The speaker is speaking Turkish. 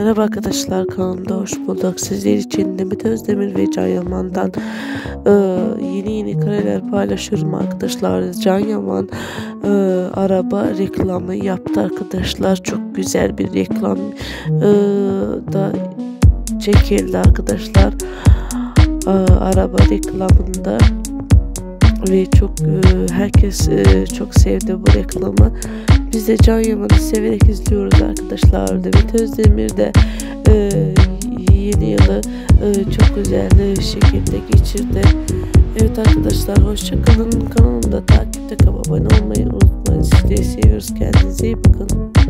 Merhaba arkadaşlar, kanalımda hoş bulduk. Sizler için Demet Özdemir ve Can Yaman'dan yeni kareler paylaşıyorum arkadaşlar. Can Yaman araba reklamı yaptı arkadaşlar. Çok güzel bir reklam da çekildi arkadaşlar. Araba reklamında ve herkes çok sevdi bu reklamı. Biz de Can Yaman'ı severek izliyoruz arkadaşlar. Demet Özdemir de yeni yılı çok güzel şekilde geçirdi. Evet arkadaşlar, hoşça kalın. Kanalımda takipte kalıp abone olmayı unutmayın. Sizleri seviyoruz. Kendinize iyi bakın.